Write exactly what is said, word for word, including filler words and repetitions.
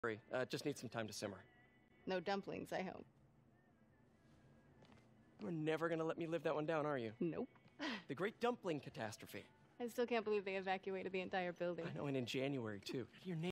Uh, just need some time to simmer. No dumplings, I hope. You're never gonna let me live that one down, are you? Nope. The Great Dumpling Catastrophe. I still can't believe they evacuated the entire building. I know, and in January, too. Your name.